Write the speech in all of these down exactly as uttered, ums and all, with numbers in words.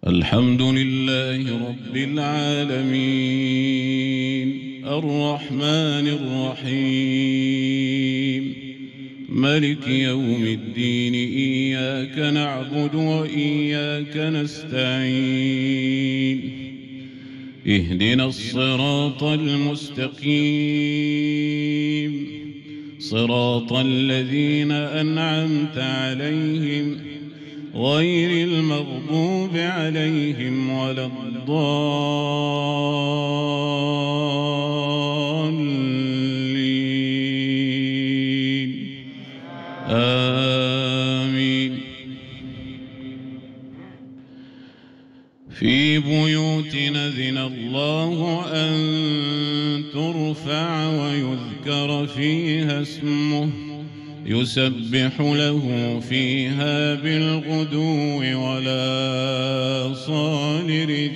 الحمد لله رب العالمين الرحمن الرحيم ملك يوم الدين إياك نعبد وإياك نستعين اهدنا الصراط المستقيم صراط الذين أنعمت عليهم غير المغضوب عليهم ولا الضالين آمين. في بيوت أذن الله أن ترفع ويذكر فيها اسمه يسبح له فيها بالغدو ولا صال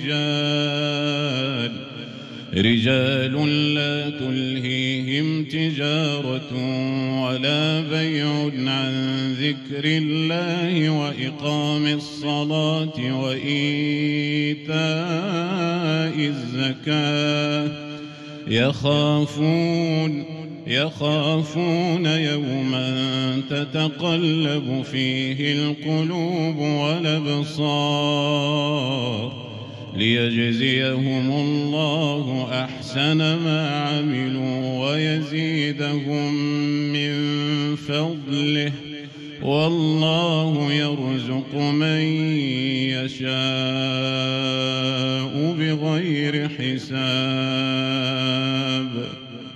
رجال رجال لا تلهيهم تجارة ولا بيع عن ذكر الله وإقام الصلاة وإيتاء الزكاة يخافون يخافون يوما تتقلب فيه القلوب والأبصار ليجزيهم الله أحسن ما عملوا ويزيدهم من فضله والله يرزق من يشاء بغير حساب.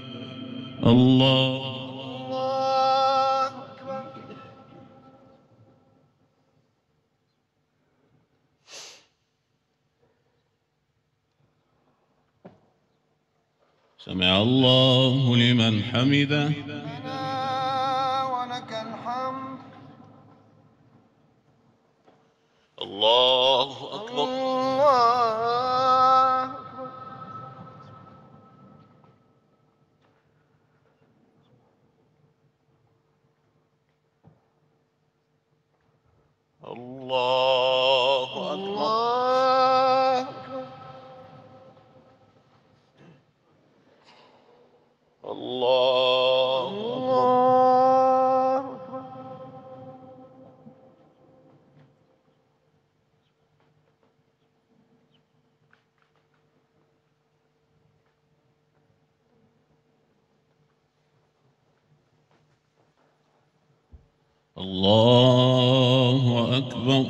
الله أكبر. سمع الله لمن حمده ربنا ولك الحمد. الله أكبر. الله أكبر. الله أكبر. الله أكبر.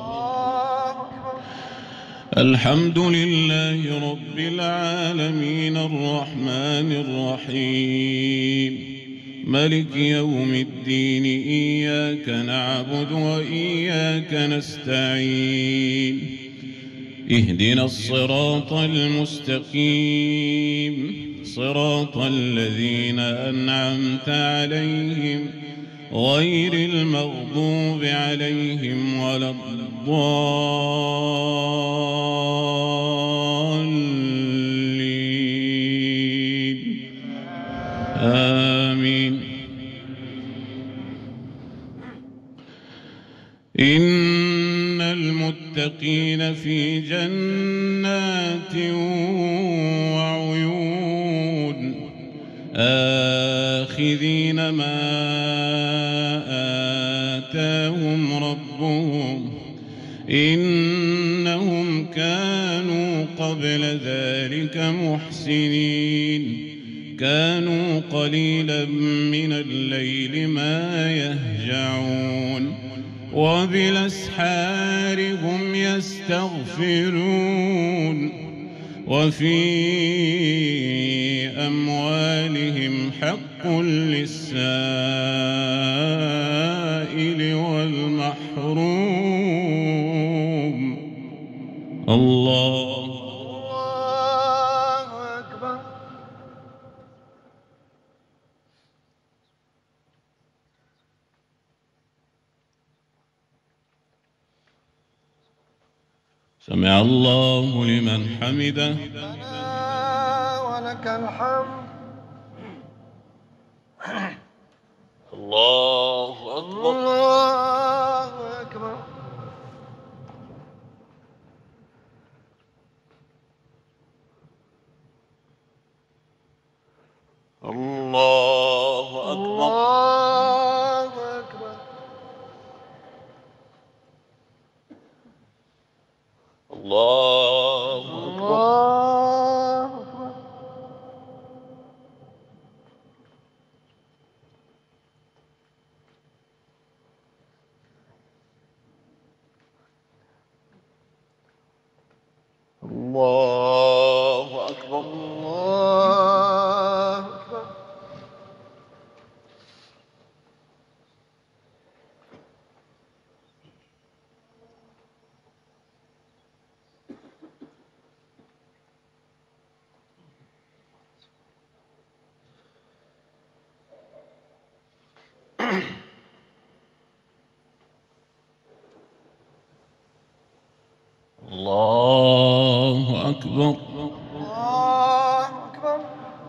الحمد لله رب العالمين الرحمن الرحيم ملك يوم الدين إياك نعبد وإياك نستعين اهدنا الصراط المستقيم صراط الذين أنعمت عليهم غير المغضوب عليهم ولا الضالين آمين. إن المتقين في جنات وعيون آخذين ما آتاهم ربهم إنهم كانوا قبل ذلك محسنين كانوا قليلا من الليل ما يهجعون وبالأسحار هم يستغفرون وفي أموالهم حق للسائل والمحروم. الله أكبر. سمع الله لمن حمده ربنا ولك الحمد. الله أكبر. الله أكبر. الله أكبر. الله أكبر. الله أكبر. الله أكبر. الله أكبر. الله أكبر.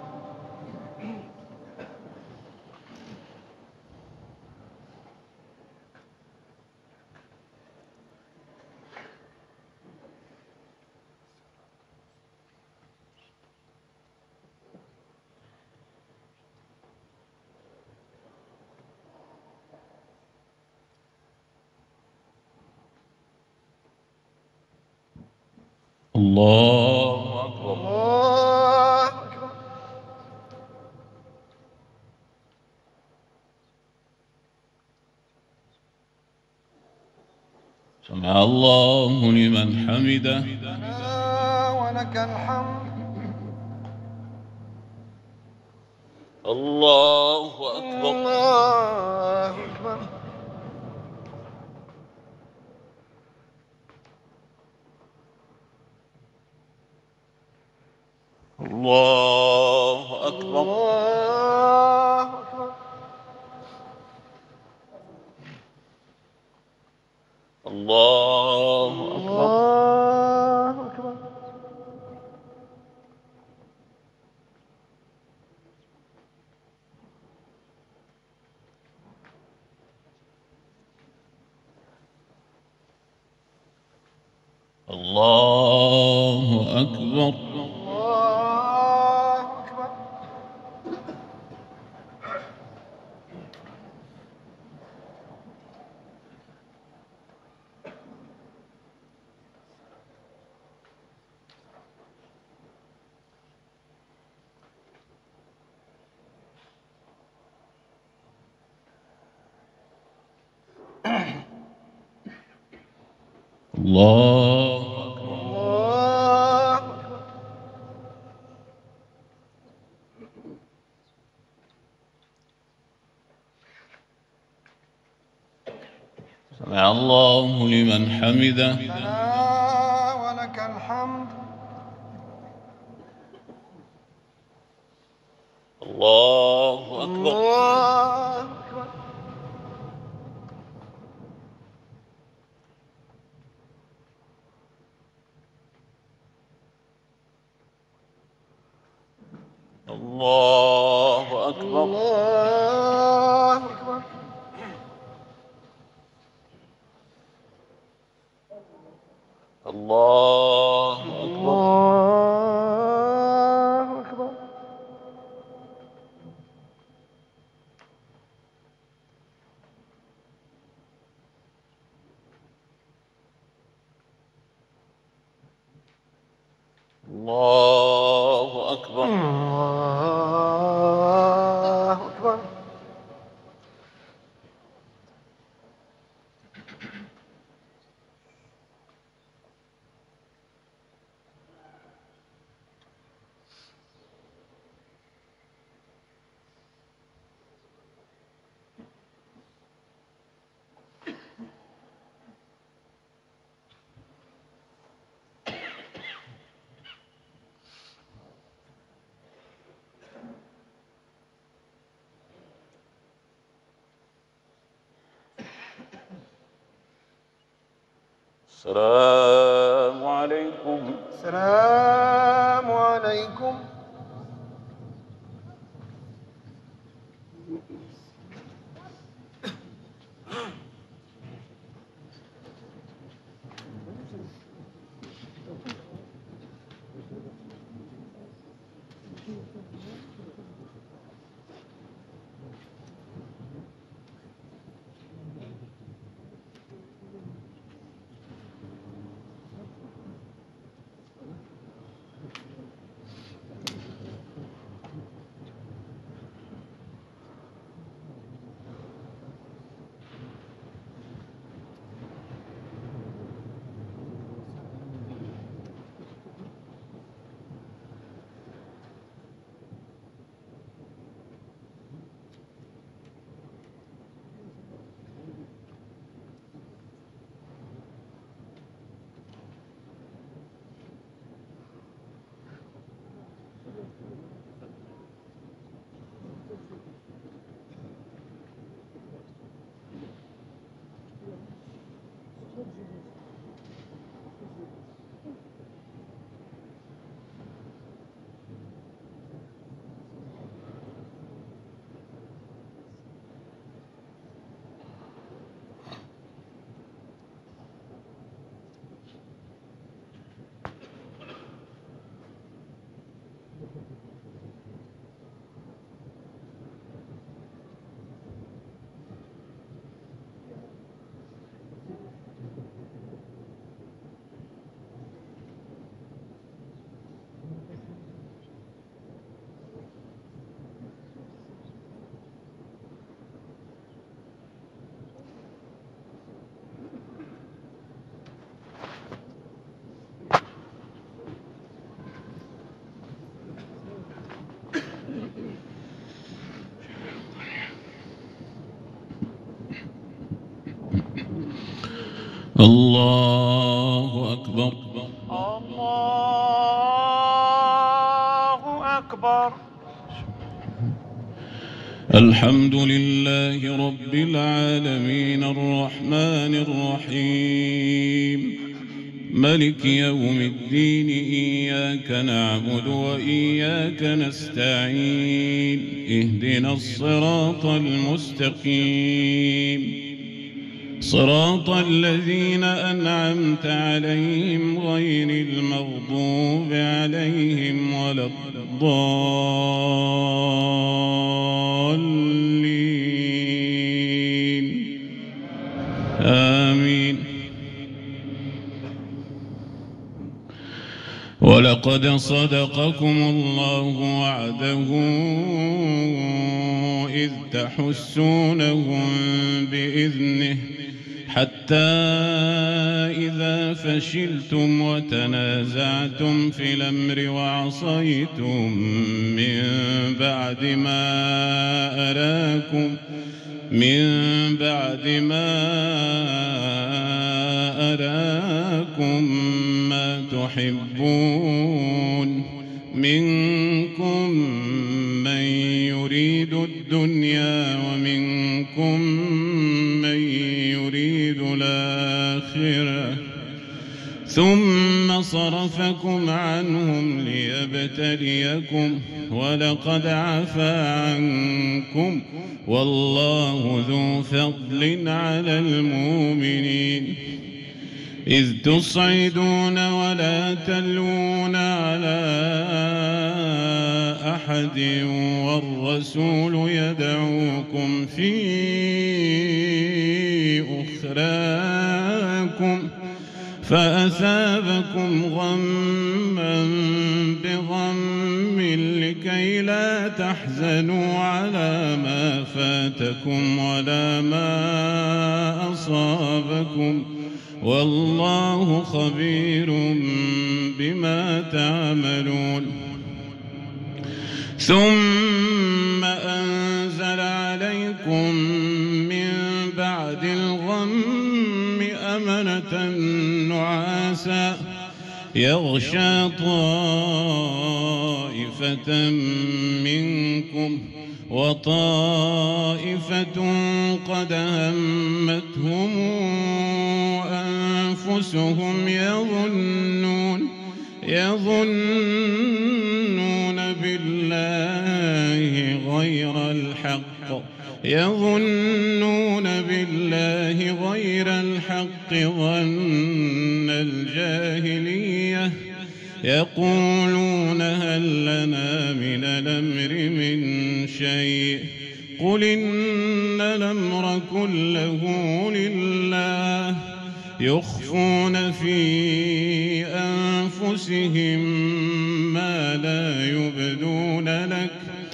الله أكبر. الله أكبر. سمع الله لمن حمده. ربنا ولك الحمد. الله أكبر. الله أكبر. الله أكبر. الله أكبر. الله أكبر. الله أكبر. الله أكبر. الله أكبر. الله أكبر. الله أكبر. سمع الله لمن حمده. ربنا ولك الحمد. الله أكبر. الله أكبر. الله أكبر. الله أكبر. الله أكبر. الله أكبر. الله أكبر. الله أكبر. السلام عليكم. السلام عليكم. الله أكبر. الحمد لله رب العالمين الرحمن الرحيم ملك يوم الدين إياك نعبد وإياك نستعين اهدنا الصراط المستقيم صراط الذين أنعمت عليهم غير المغضوب عليهم ولا الضالين آمين. ولقد صدقكم الله وعده إذ تحسونهم بإذنه حتى إذا فشلتم وتنازعتم في الأمر وعصيتم من بعد ما أراكم من بعد ما أراكم ما تحبون منكم من يريد الدنيا ومنكم من يريد الآخرة ثم صرفكم عنهم ليبتليكم ولقد عفا عنكم والله ذو فضل على المؤمنين إذ تصعدون ولا تلوون على أحد والرسول يدعوكم في أخراكم فأثابكم غما بغم لكي لا تحزنوا على ما فاتكم ولا ما أصابكم والله خبير بما تعملون. ثم أنزل عليكم من بعد الغم أمنة نعاسا يغشى طائفة منكم وطائفة قد همتهم أنفسهم يظنون يظنون بالله غير الحق يظنون بالله غير الحق ظن الجاهلية يقولون هل لنا من الأمر من شيء قل إن الأمر كله لله يخفون في أنفسهم ما لا يبدون لك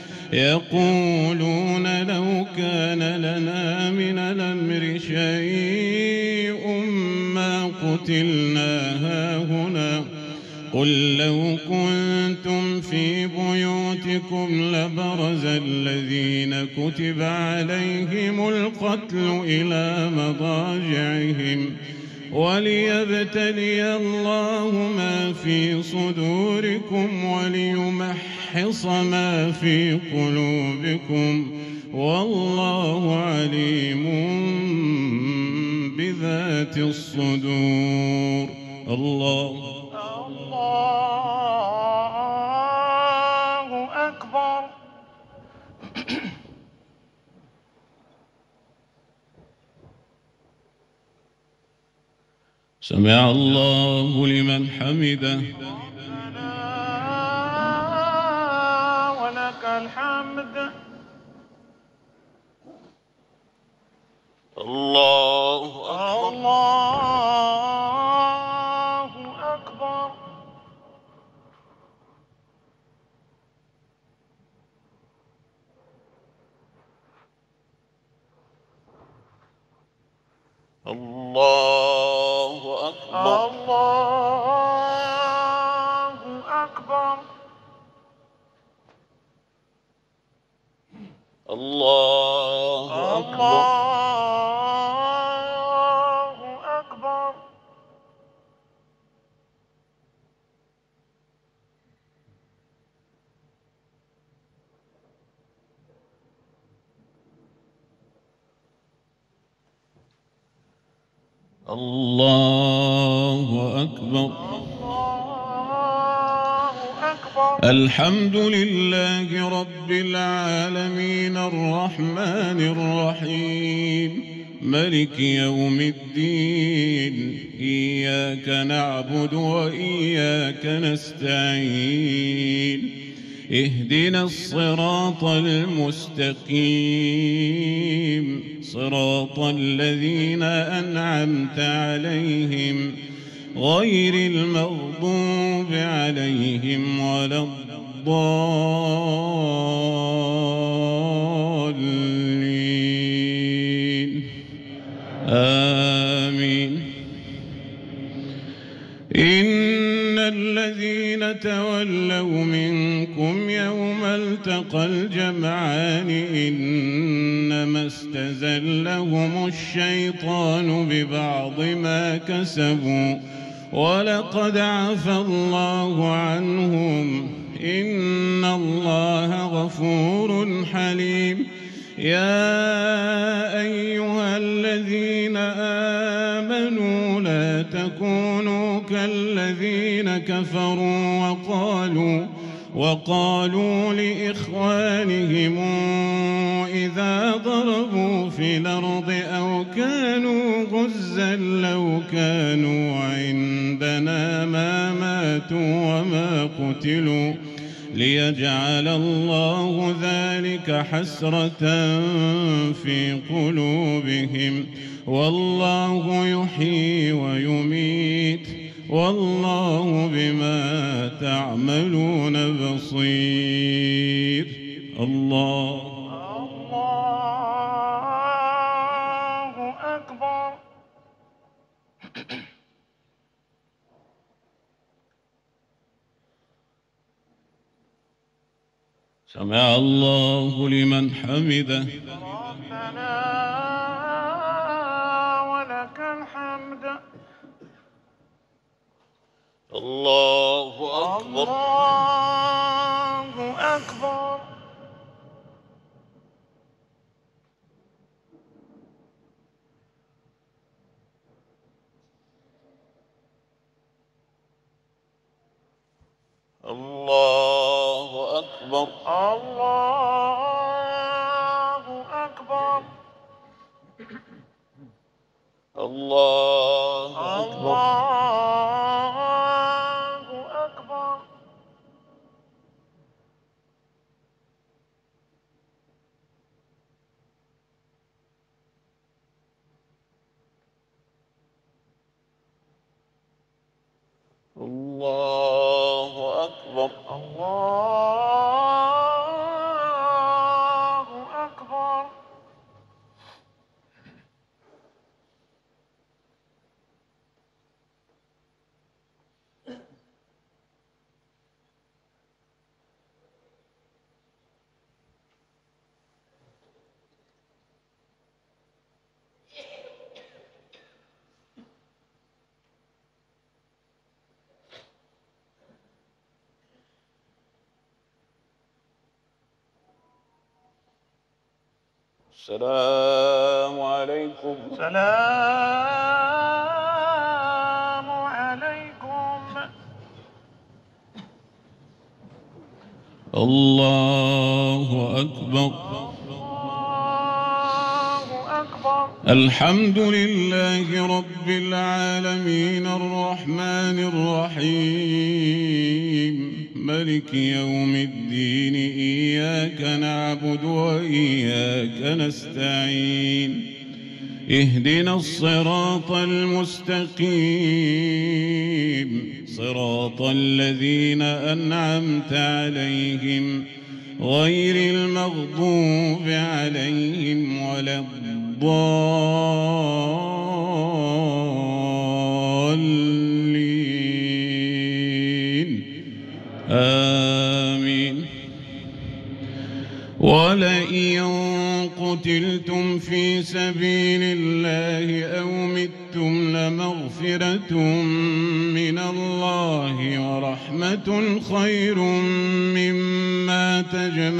يقولون لو كان لنا من الأمر شيء ما قتلنا هاهنا قل لو كنتم في بيوتكم لبرز الذين كتب عليهم القتل إلى مضاجعهم وليبتلي الله ما في صدوركم وليمحص ما في قلوبكم والله عليم بذات الصدور. الله الله أكبر. سمع الله لمن حمده. ربنا ولك الحمد. الله أكبر. الله أكبر. الله أكبر. الله أكبر. الله أكبر. الله أكبر. الله أكبر. الحمد لله رب العالمين الرحمن الرحيم ملك يوم الدين إياك نعبد وإياك نستعين اهدنا الصراط المستقيم صراط الذين أنعمت عليهم غير المغضوب عليهم ولا الضالين آمين. إن الذين تولوا منكم يوم التقى الجمعان إنما استزلهم الشيطان ببعض ما كسبوا ولقد عفى الله عنهم إن الله غفور حليم. يا أيها الذين آمنوا لا تكونوا كالذين كفروا وقالوا وقالوا لإخوانهم إذا ضربوا في الأرض أو كانوا غزا لو كانوا عندنا ما ماتوا وما قتلوا ليجعل الله ذلك حسرة في قلوبهم والله يحيي ويميت والله بما تعملون بصير. الله الله أكبر. سمع الله لمن حمده. ربنا ولك الحمد. الله أكبر. الله أكبر. الله أكبر. الله أكبر. الله أكبر. الله أكبر. الله أكبر. الله أكبر. السلام عليكم. السلام عليكم. الله أكبر. الله أكبر. الحمد لله رب العالمين الرحمن الرحيم ملك يوم الدين إياك نعبد وإياك نستعين اهدنا الصراط المستقيم صراط الذين أنعمت عليهم غير المغضوب عليهم ولا الضالين آمين. ولئن قتلتم في سبيل الله أو متم لمغفرة من الله ورحمة خير مما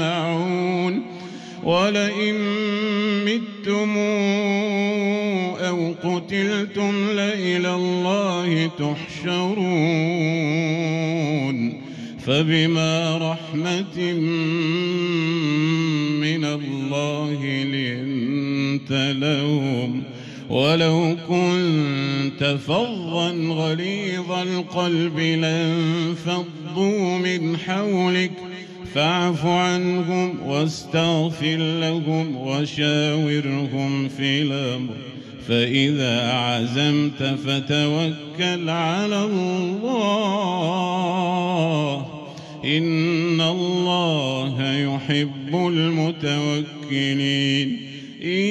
تجمعون. ولئن متم أو لو قتلتم لإلى الله تحشرون فبما رحمة من الله لنت لهم ولو كنت فظا غليظ القلب لانفضوا من حولك فاعف عنهم واستغفر لهم وشاورهم في الأمر فإذا عزمت فتوكل على الله إن الله يحب المتوكلين إن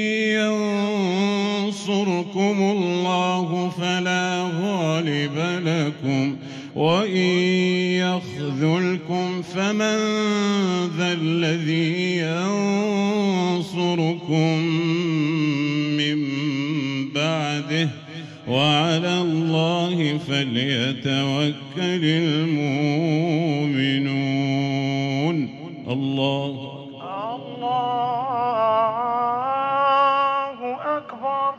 ينصركم الله فلا غالب لكم وإن يخذلكم فمن ذا الذي ينصركم من بعده وعلى الله فليتوكل المؤمنون. الله الله أكبر.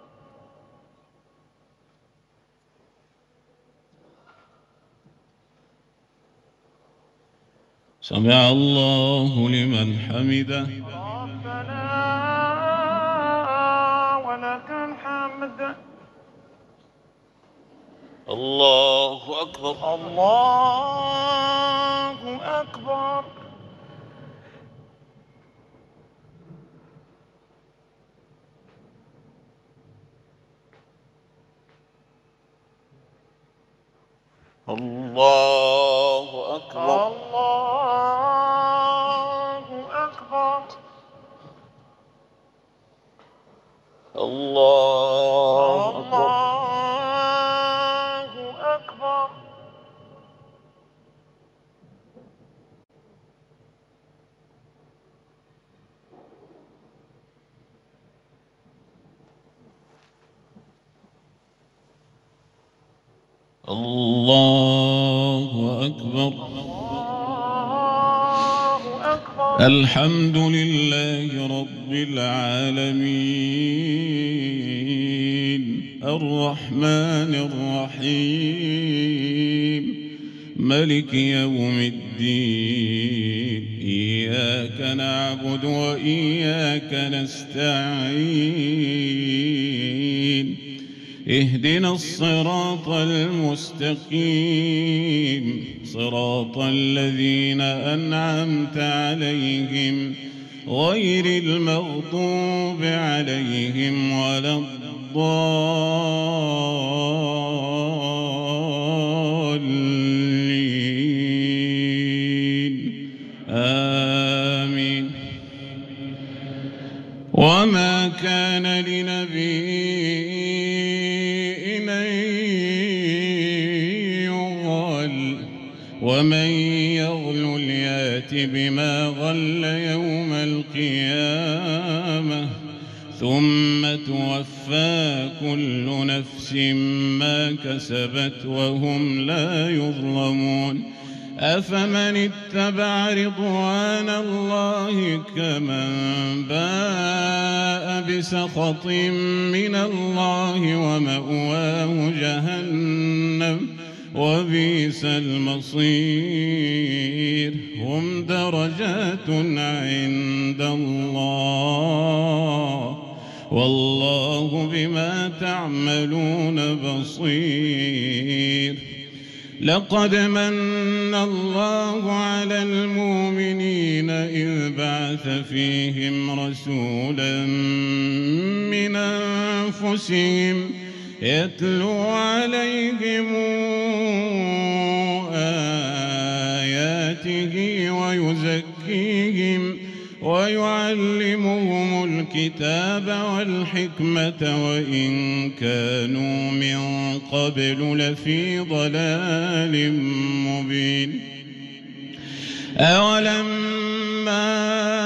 سمع الله لمن حمده. ربنا ولك الحمد. الله أكبر. الله أكبر. الله أكبر. الله أكبر. الله أكبر. الله أكبر. الله أكبر. الله أكبر. الحمد لله رب العالمين الرحمن الرحيم ملك يوم الدين إياك نعبد وإياك نستعين اهدنا الصراط المستقيم صراط الذين أنعمت عليهم غير المغضوب عليهم ولا الضالين آمين. وما كان لنبي ومن يغل يات بما غل يوم القيامة ثم توفى كل نفس ما كسبت وهم لا يظلمون أفمن اتبع رضوان الله كمن باء بسخط من الله ومأواه جهنم وبئس المصير هم درجات عند الله والله بما تعملون بصير. لقد من الله على المؤمنين إذ بعث فيهم رسولا من أنفسهم يتلو عليهم آياته ويزكيهم ويعلمهم الكتاب والحكمة وإن كانوا من قبل لفي ضلال مبين. أولما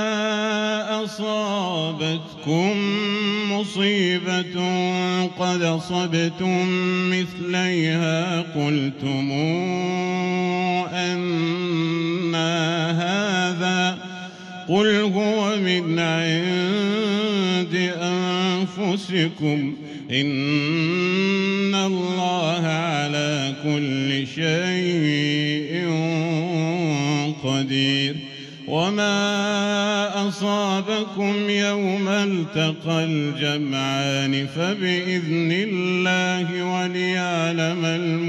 أصابتكم مصيبة قد أصبتم مثليها قلتم أنى هذا قل هو من عند أنفسكم إن الله على كل شيء قدير. وما أصابكم يوم التقى الجمعان فبإذن الله وليعلم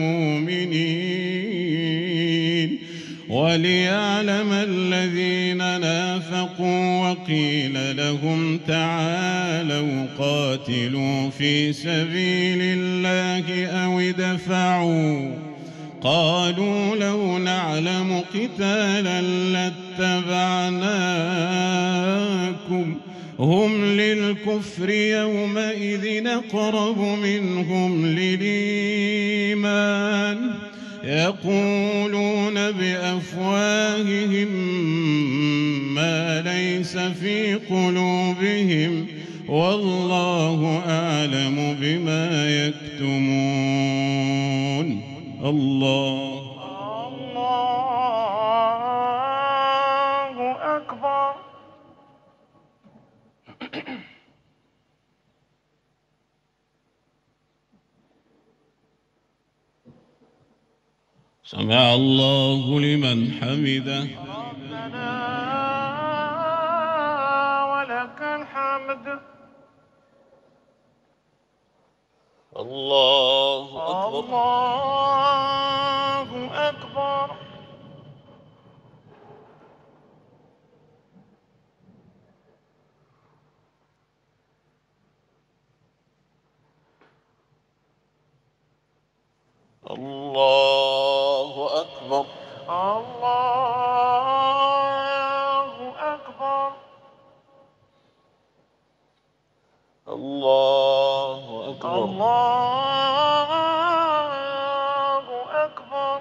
المؤمنين وليعلم الذين نافقوا. وقيل لهم تعالوا قاتلوا في سبيل الله أو ادفعوا قالوا لو نعلم قتالا لاتبعناكم هم للكفر يومئذ أقرب منهم للإيمان يقولون بأفواههم ما ليس في قلوبهم والله أعلم بما يكتمون. الله الله أكبر. سمع الله لمن حمده. ربنا ولك الحمد. الله أكبر. الله أكبر. الله أكبر. الله أكبر. الله أكبر. الله أكبر.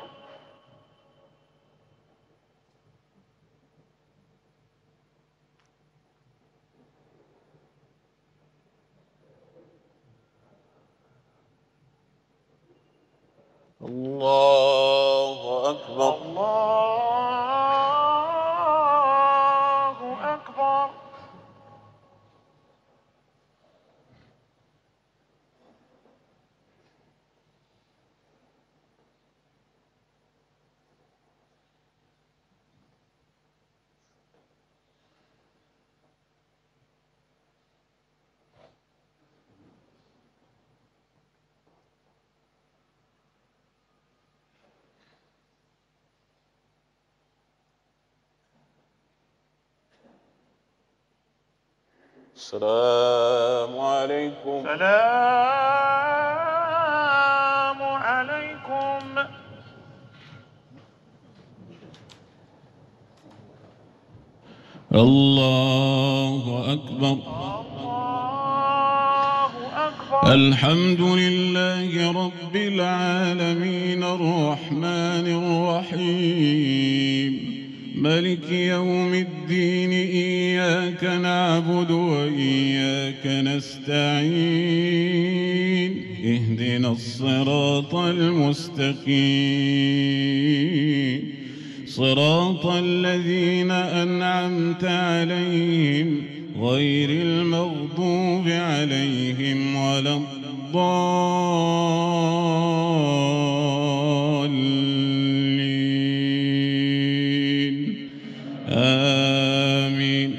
الله أكبر. الله أكبر. السلام عليكم. السلام عليكم. الله أكبر. الله أكبر. الحمد لله رب العالمين الرحمن الرحيم ملك يوم الدين إياك نعبد وإياك نستعين اهدنا الصراط المستقيم صراط الذين أنعمت عليهم غير المغضوب عليهم ولا الضالين آمين.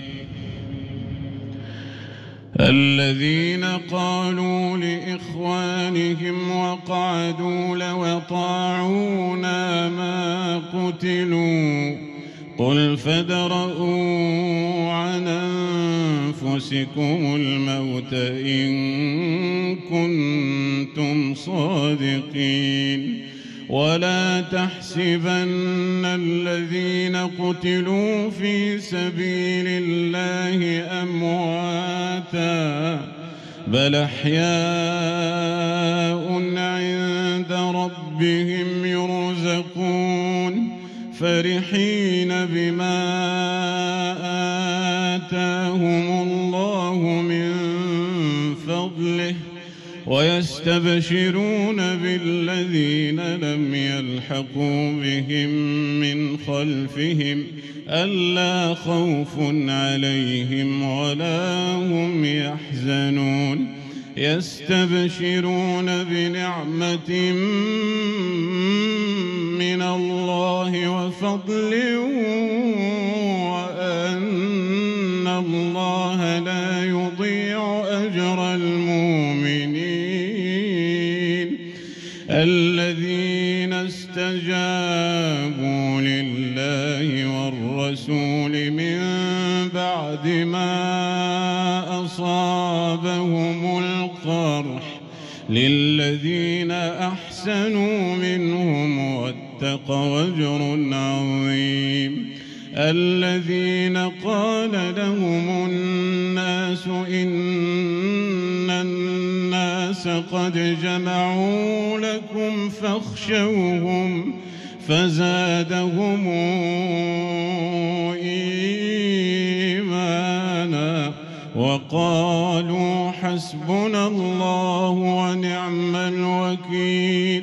الذين قالوا لإخوانهم وقعدوا لو أطاعونا ما قتلوا قل فادرءوا عن أنفسكم الموت إن كنتم صادقين ولا تحسبن الذين قتلوا في سبيل الله أمواتا بل أحياء عند ربهم يرزقون فرحين بما آتاهم الله من فضله ويستبشرون بالذين لم يلحقوا بهم من خلفهم ألا خوف عليهم ولا هم يحزنون يستبشرون بنعمة من الله وفضل وأن الله لا يضيع أجر المؤمنين الذين استجابوا لله والرسول من بعد ما أصابهم القرح للذين أحسنوا منهم واتقوا أجر عظيم الذين قال لهم الناس إن الناس قد جمعوا لكم فاخشوهم فزادهم إيمانا وقالوا حسبنا الله ونعم الوكيل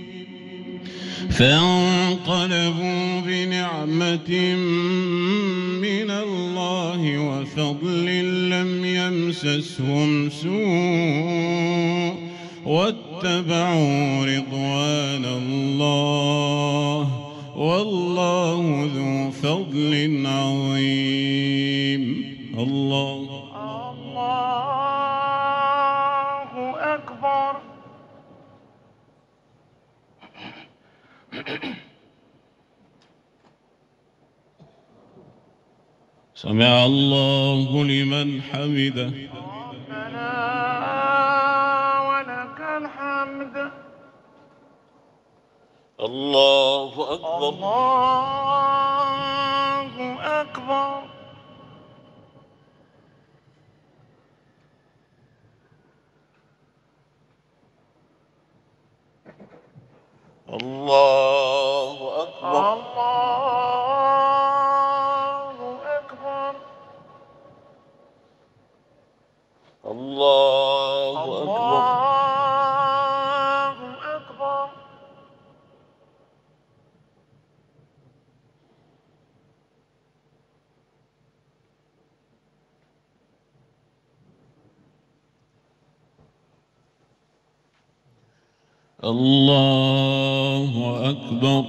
فانقلبوا بنعمة من الله وفضل لم يمسسهم سوء واتبعوا رضوان الله والله ذو فضل عظيم. الله الله أكبر. سمع الله لمن حمده. ربنا ولك الحمد. الله أكبر. الله أكبر. الله أكبر. الله أكبر. الله أكبر.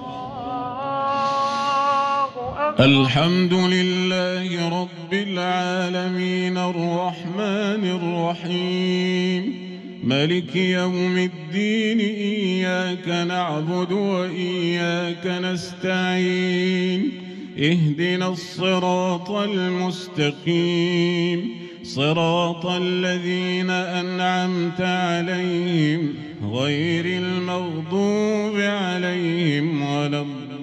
الحمد لله رب العالمين الرحمن الرحيم ملك يوم الدين إياك نعبد وإياك نستعين اهدنا الصراط المستقيم صراط الذين أنعمت عليهم غير المغضوب عليهم ولا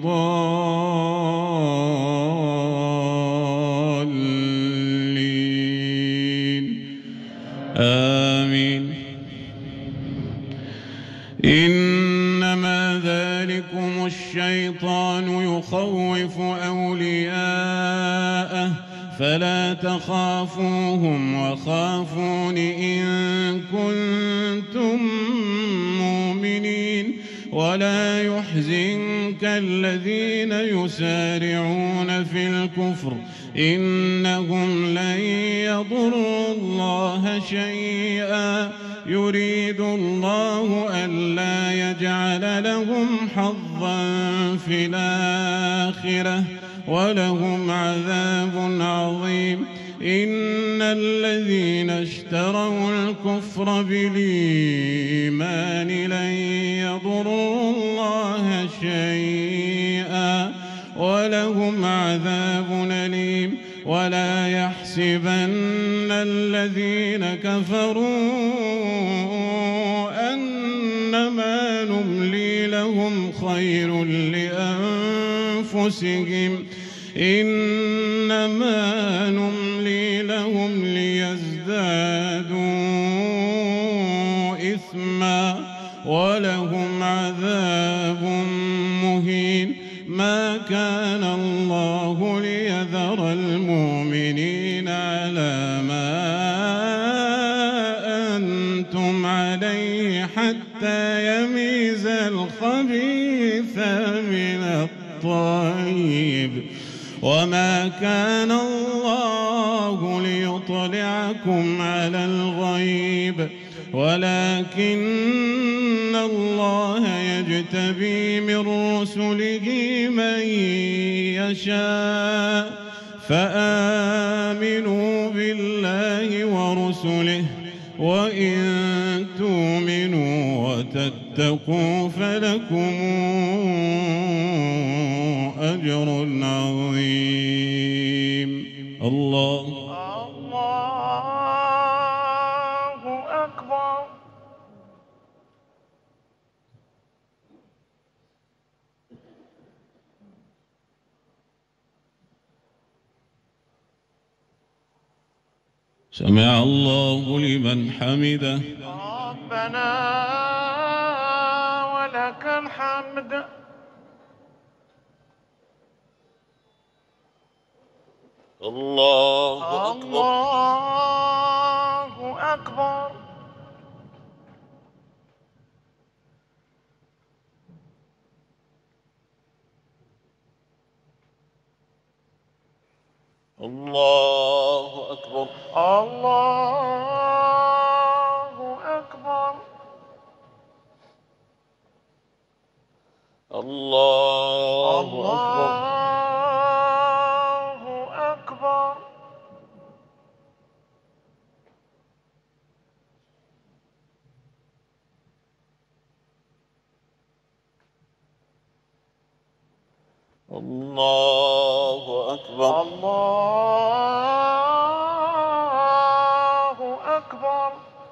الضالين آمين. إنما ذلكم الشيطان يخوف أولياءه فلا تخافوهم وخافون إن كنتم مؤمنين ولا يحزنك الذين يسارعون في الكفر إنهم لن يضروا الله شيئا يريد الله ألا يجعل لهم حظا في الآخرة ولهم عذاب عظيم. إن الذين اشتروا الكفر بالإيمان لن يضروا الله شيئا ولهم عذاب أليم. ولا يحسبن الذين كفروا أنما نملي لهم خير لأنفسهم إنما نملي لهم ليزدادوا إثما ولهم عذاب مهين. ما كان الله ليذر المؤمنين على ما أنتم عليه حتى يميز الخبيث من الطيب وما كان الله ليطلع ليطلعكم على الغيب، ولكن الله يجتبي من رسله من يشاء، فآمنوا بالله ورسله، وإن تؤمنوا وتتقوا فلكم أجر عظيم. الله الله أكبر. سمع الله لمن حمده. ربنا ولك الحمد. الله أكبر. الله أكبر. الله أكبر. الله أكبر. الله أكبر. الله أكبر. الله أكبر. الله أكبر.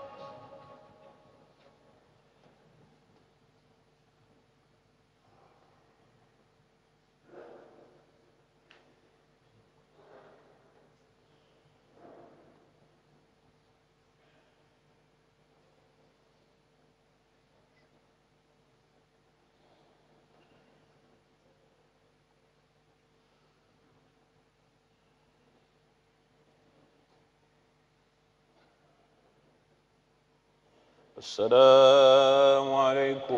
السلام عليكم.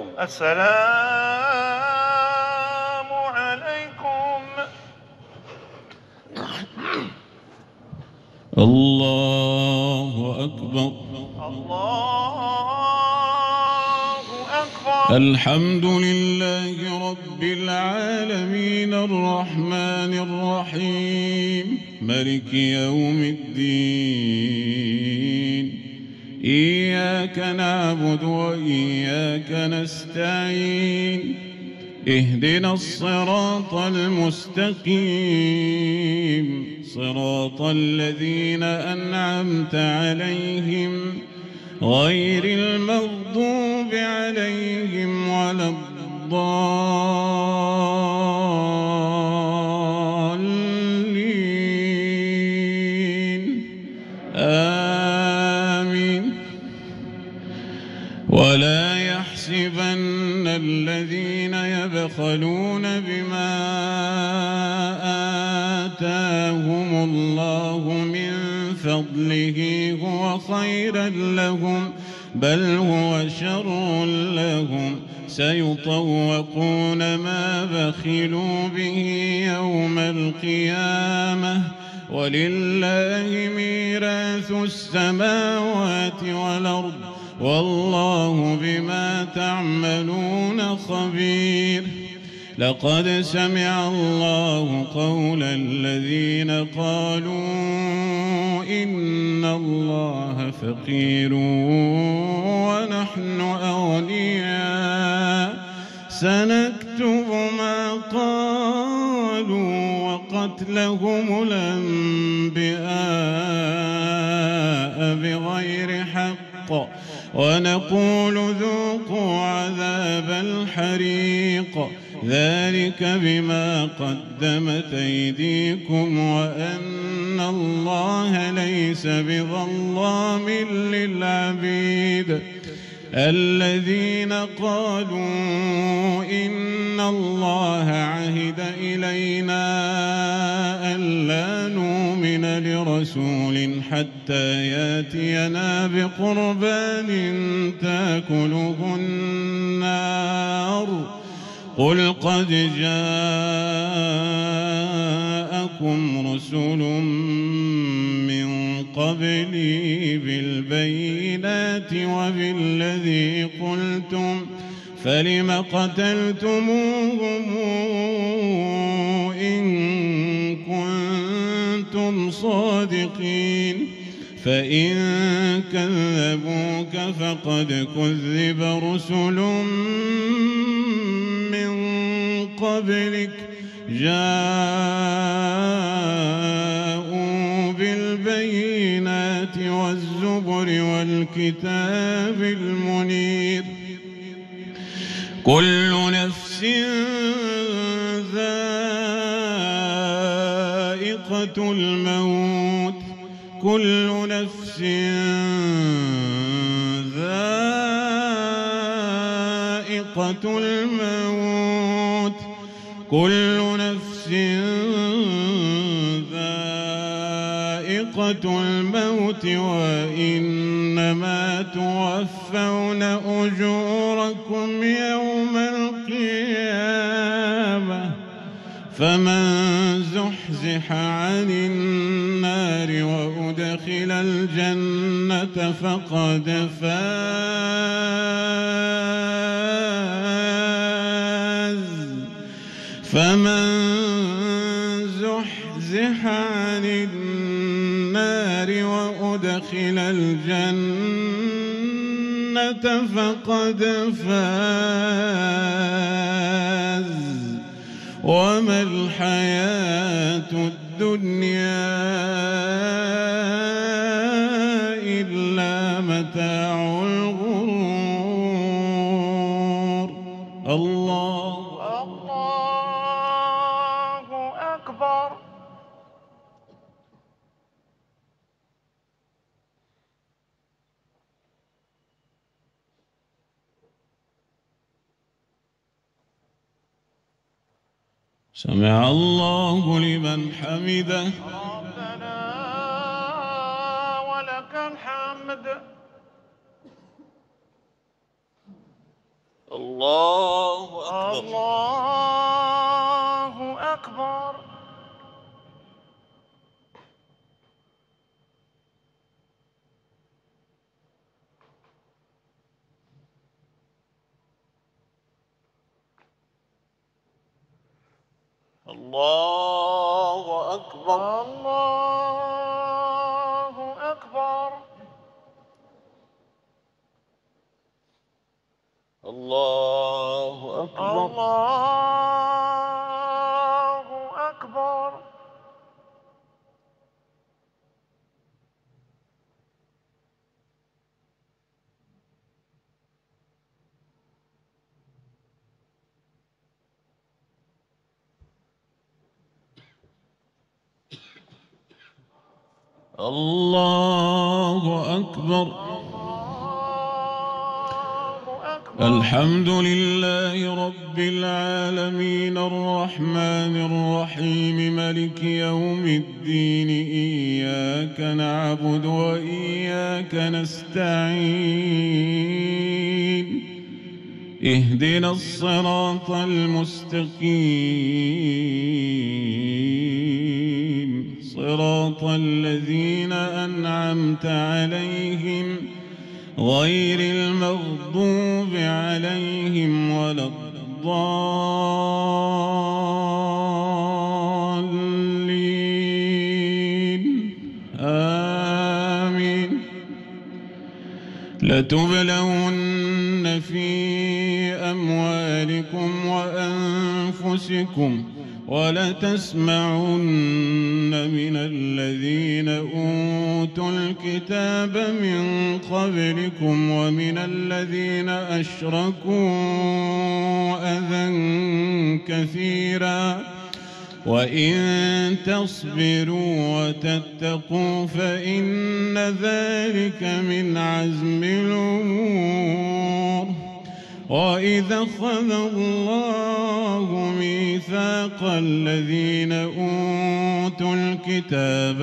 السلام عليكم. الله أكبر. الله أكبر. الحمد لله رب العالمين الرحمن الرحيم ملك يوم الدين، إياك نعبد وإياك نستعين، اهدنا الصراط المستقيم، صراط الذين أنعمت عليهم غير المغضوب عليهم ولا الضالين، آمين. ولا يحسبن الذين يبخلون بما آتاهم الله من فضله هو خيرا لهم، بل هو شر لهم، سيطوقون ما بخلوا به يوم القيامة، ولله ميراث السماوات والأرض، والله بما تعملون خبير. لقد سمع الله قول الذين قالوا إن الله فقير ونحن أغنياء، سنكتب ما قالوا وقتلهم الأنبياء بغير حق، ونقول ذوقوا عذاب الحريق، ذلك بما قدمت أيديكم وأن الله ليس بظلام للعبيد. الذين قالوا إن الله عهد إلينا ألا نؤمن لرسول حتى يأتينا بقربان تأكله النار، قل قد جاءكم رسل من قبلي بالبينات وبالذي قلتم فلم قتلتموهم إن كنتم صادقين فإن كذبوك فقد كذب رسل من قبلك جاءوا بالبينات والزبر والكتاب المنير كل نفس ذائقة الموت كل نفس ذائقة الموت كل نفس ذائقة الموت وإنما توفون أجوركم يوم القيامة فمن زحزح عن النار وأدخل الجنة فقد فاز فمن زحزح عن النار وأدخل الجنة فقد فاز وما الحياة الدنيا إلا متاع الغرور الله الله أكبر. سمع الله لمن حمده ربنا ولك الحمد. الله أكبر. الله أكبر. الله أكبر. الله أكبر. الله أكبر. الله أكبر. الله أكبر. الحمد لله رب العالمين الرحمن الرحيم ملك يوم الدين إياك نعبد وإياك نستعين اهدنا الصراط المستقيم صراط الذين أنعمت عليهم غير المغضوب عليهم ولا الضالين آمين. لتبلون في أموالكم وأنفسكم ولتسمعن من الذين أوتوا الكتاب من قبلكم ومن الذين أشركوا أذى كثيرا وإن تصبروا وتتقوا فإن ذلك من عزم الأمور. وإذا أخذ الله ميثاق الذين أوتوا الكتاب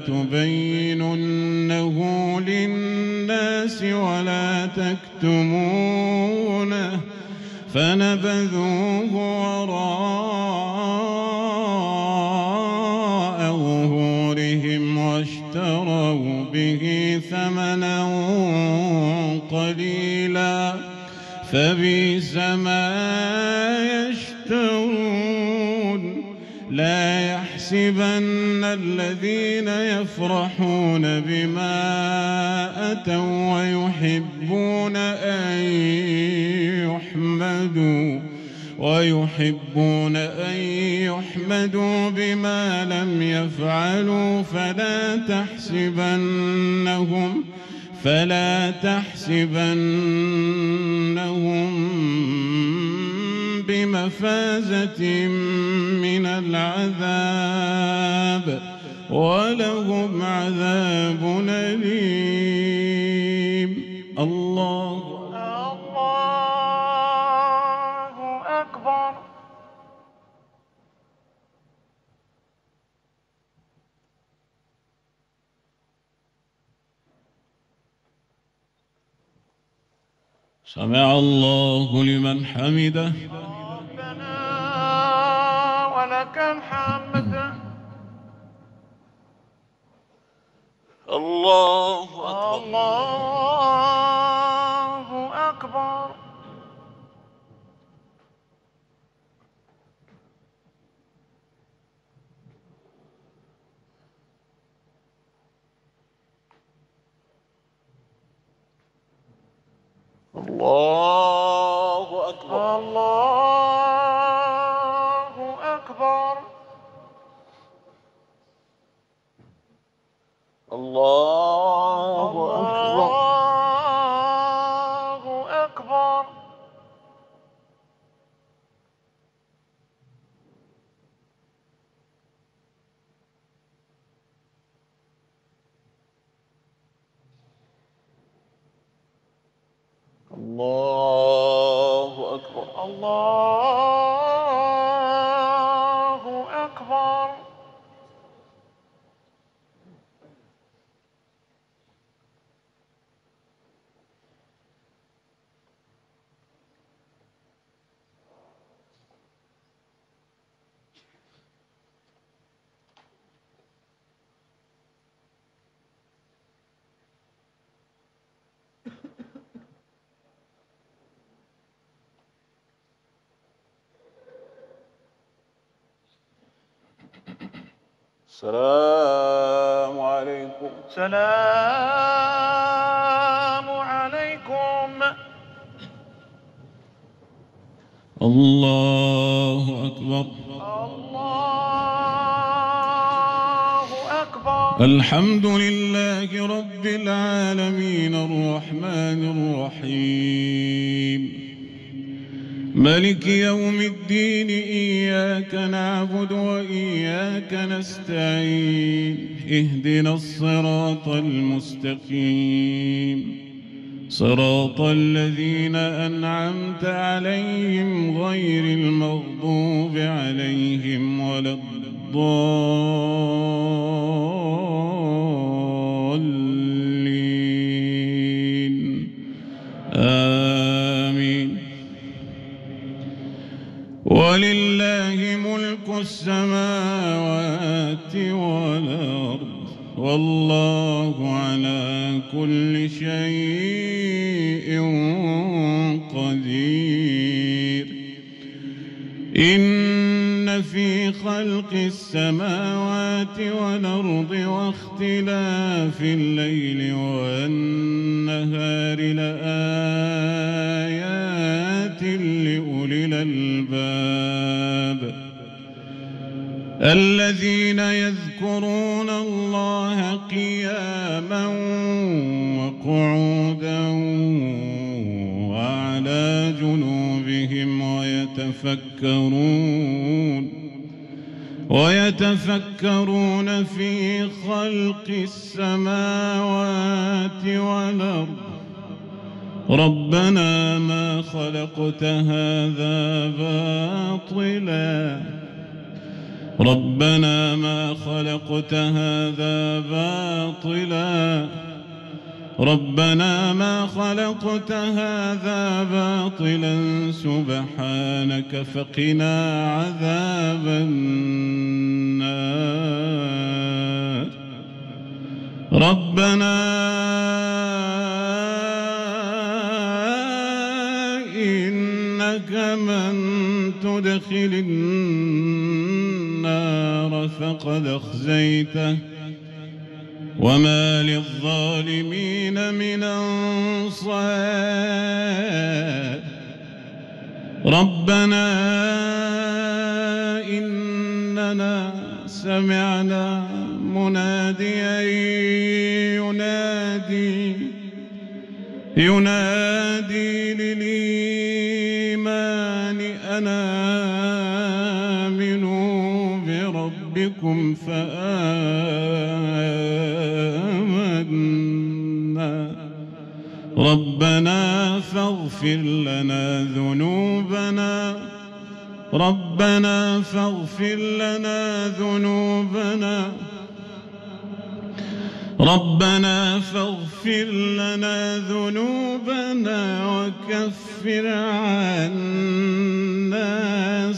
لتبيننه للناس ولا تكتمونه فنبذوه وراء ظهورهم واشتروا فبئس ما يشترون لا يحسبن الذين يفرحون بما أتوا ويحبون أن يحمدوا ويحبون أن يحمدوا بما لم يفعلوا فلا تحسبنهم فلا تحسبنهم بمفازة من العذاب ولهم عذاب أليم. الله الله أكبر. سمع الله لمن حمده. ربنا ولك الحمد. الله أكبر. الله أكبر. الله أكبر. الله أكبر. الله أكبر. الله أكبر. الله أكبر. الله أكبر. السلام عليكم. السلام عليكم. الله أكبر. الله أكبر. الحمد لله رب العالمين الرحمن الرحيم ملك يوم الدين إياك نعبد وإياك نستعين اهدنا الصراط المستقيم صراط الذين أنعمت عليهم غير المغضوب عليهم ولا الضالين آمين. ولله ملك السماوات والأرض والله على كل شيء قدير. إن في خلق السماوات والأرض واختلاف الليل والنهار لآيات لأولي الألباب الذين يذكرون الله قياما وقعودا وعلى جنوبهم ويتفكرون ويتفكرون في خلق السماوات والأرض ربنا ما خلقت هذا باطلا ربنا ما خلقت هذا باطلا ربنا ما خلقت هذا باطلا سبحانك فقنا عذاب النار. ربنا يدخل النار فقد أخزيته وما للظالمين من أنصار ربنا إننا سمعنا مناديا ينادي ينادي للإيمان أن آمنوا بربكم فآمنا ربنا فاغفر لنا ذنوبنا ربنا فاغفر لنا ذنوبنا ربنا فاغفر لنا ذنوبنا وكفر عنا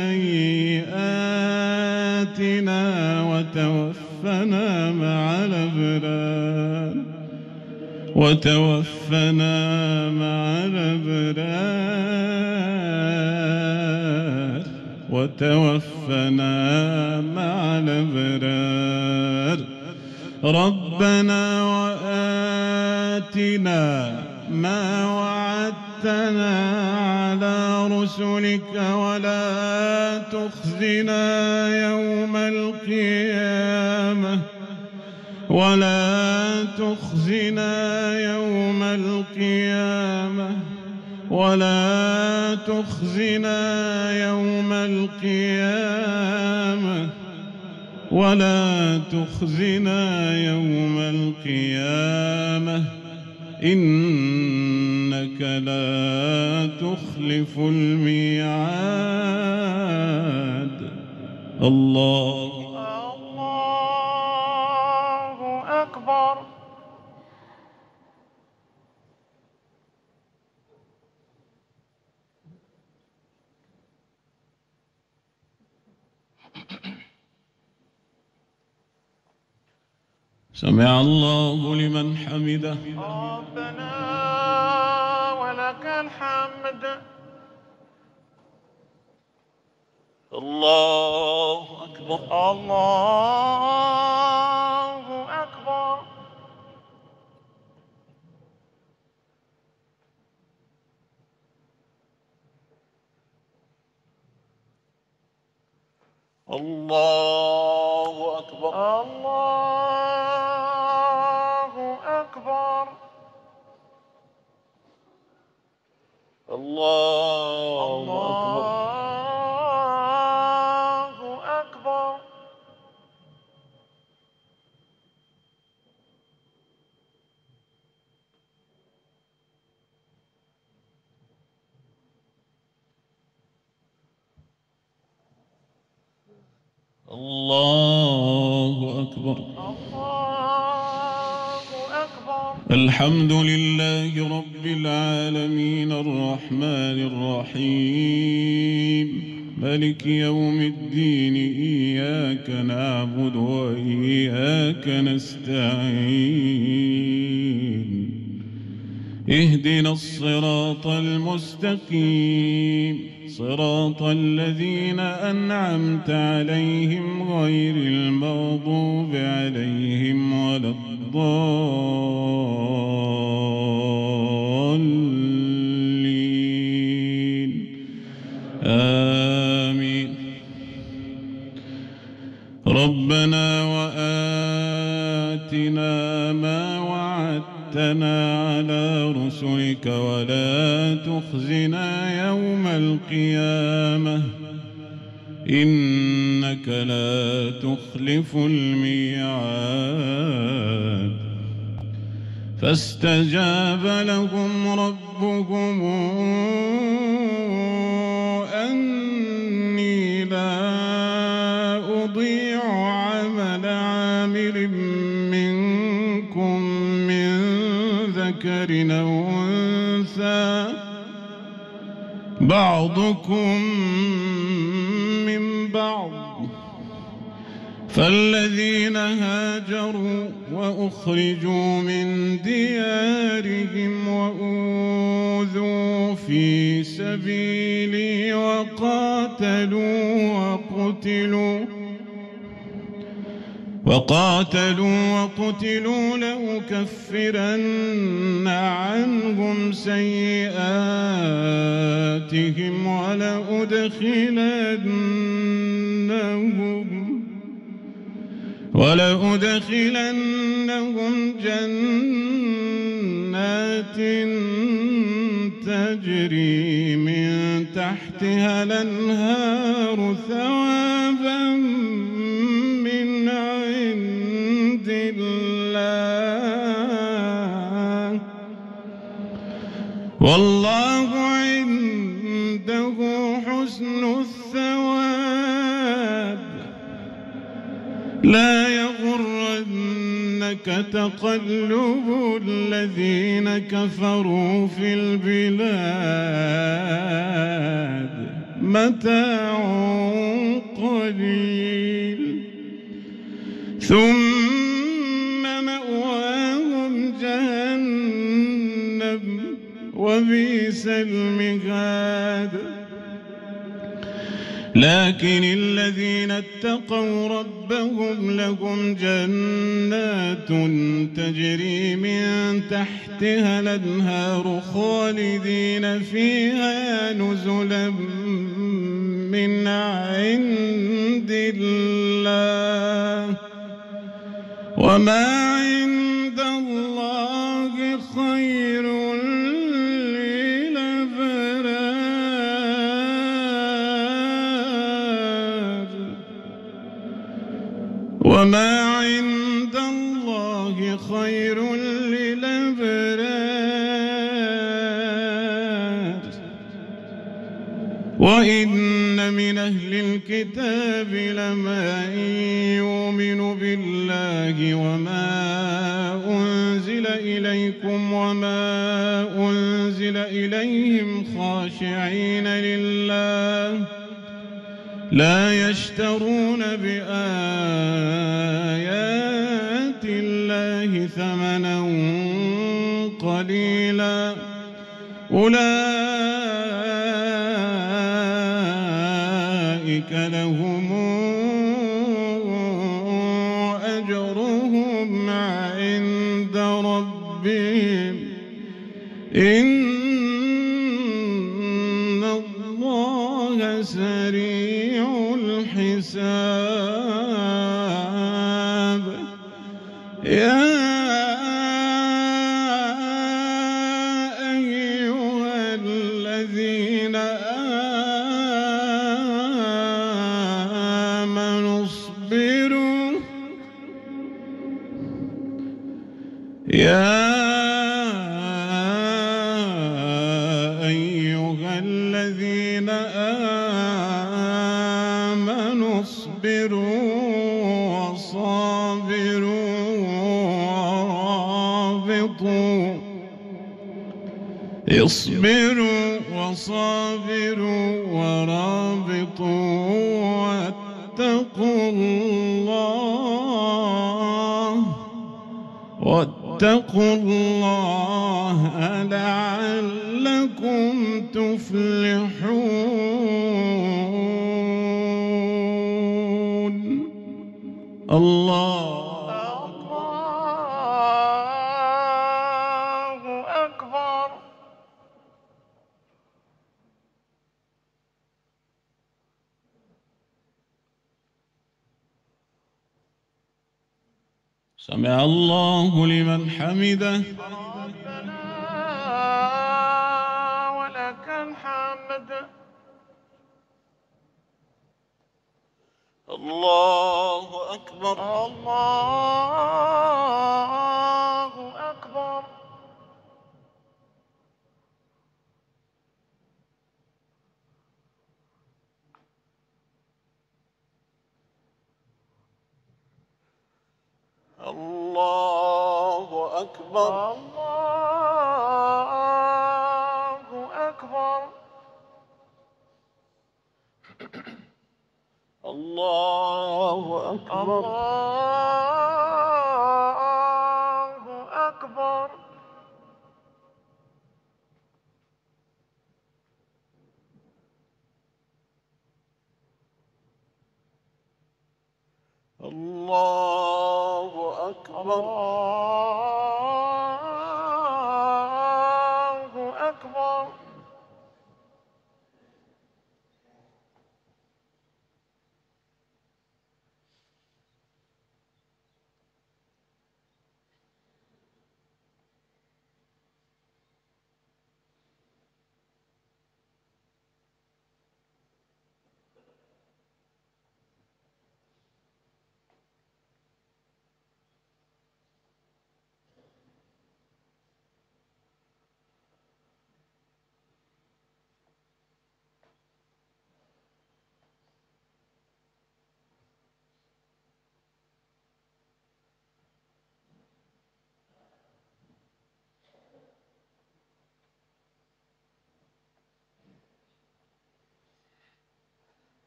سيئاتنا وتوفنا مع الأبرار وتوفنا مع الأبرار وتوفنا مع الأبرار ربنا وآتنا ما وعدتنا على رسلك ولا تخزنا يوم القيامة ولا تخزنا يوم القيامة ولا تخزنا يوم القيامة ولا تخزنا يوم القيامة إنك لا تخلف الميعاد. الله الله أكبر. سمع الله لمن حمده. ربنا ولك الحمد. الله أكبر. الله أكبر. الله أكبر. الله أكبر. الله أكبر. الله أكبر. الله أكبر. الله أكبر. الحمد لله رب العالمين الرحمن الرحيم مالك يوم الدين إياك نعبد وإياك نستعين اهدنا الصراط المستقيم صراط الذين أنعمت عليهم غير المغضوب عليهم ولا الضالين آمين. ربنا وآتنا ما وعدتنا على رسلك ولا تخزنا يوم القيامة إنك لا تخلف الميعاد. فاستجاب لهم ربهم أني لا أضيع عمل عامل منكم من ذكر أو أنثى بعضكم من بعض فالذين هاجروا وأخرجوا من ديارهم وأوذوا في سبيلي وقاتلوا وقتلوا وقاتلوا وقتلوا لأكفرن عنهم سيئاتهم ولأدخلنهم ولأدخلنهم جنات تجري من تحتها الأنهار ثوابا من عند الله والله عنده حسن الثواب لا يغرنك تقلب الذين كفروا في البلاد متاع قليل ثم مأواهم جهنم وبئس المهاد لكن الذين اتقوا ربهم لهم جنات تجري من تحتها الأنهار خالدين فيها نزلا من عند الله وما عند الله خير وما عند الله خير للأبرار وإن من أهل الكتاب لمن يؤمن بالله وما أنزل إليكم وما أنزل إليهم خاشعين لله لا يشترون بآيات الله ثمنا قليلا أولئك لهم أجرهم عند ربهم إن الله سريع الحساب يا أيها الذين آمنوا اصبروا يا أيها الذين آمنوا اصبروا وصابروا ورابطوا اصبروا وصابروا ورابطوا واتقوا الله واتقوا الله لعلكم تفلحون الله الله أكبر. سمع الله لمن حمده. ربنا ولك الحمد. الله أكبر. الله أكبر. الله أكبر. الله أكبر. الله أكبر. الله أكبر.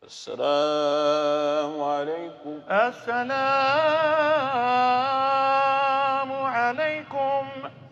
السلام عليكم. السلام عليكم.